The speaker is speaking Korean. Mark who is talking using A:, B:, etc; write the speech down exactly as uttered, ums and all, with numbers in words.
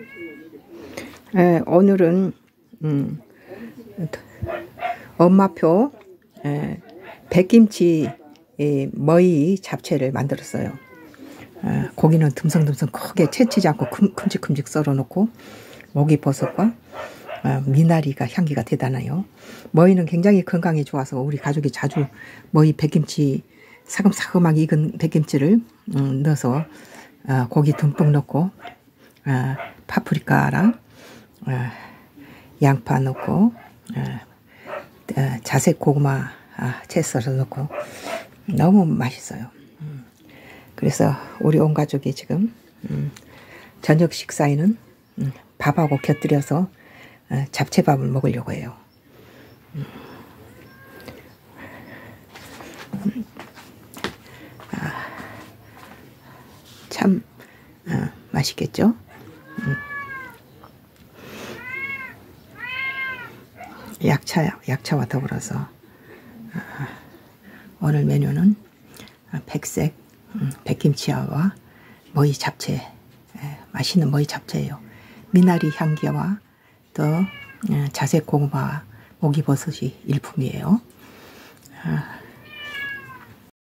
A: 에, 오늘은 음, 엄마표 에, 백김치 에, 머위 잡채를 만들었어요. 에, 고기는 듬성듬성 크게 채치지 않고 큼, 큼직큼직 썰어놓고 목이버섯과 어, 미나리가 향기가 대단해요. 머위는 굉장히 건강에 좋아서 우리 가족이 자주 머위 백김치 사금사금하게 익은 백김치를 음, 넣어서 어, 고기 듬뿍 넣고 어, 파프리카랑 어, 양파 넣고 어, 어, 자색 고구마 아, 채 썰어 넣고 너무 맛있어요. 음, 그래서 우리 온 가족이 지금 음, 저녁 식사에는 음, 밥하고 곁들여서 어, 잡채밥을 먹으려고 해요. 음. 음. 아, 참 어, 맛있겠죠? 음. 약차, 약차와 더불어서 어, 오늘 메뉴는 백색 음, 백김치와 머위 잡채, 에, 맛있는 머위 잡채예요. 미나리 향기와 또 어, 자색 고구마와 목이버섯이 일품이에요. 어,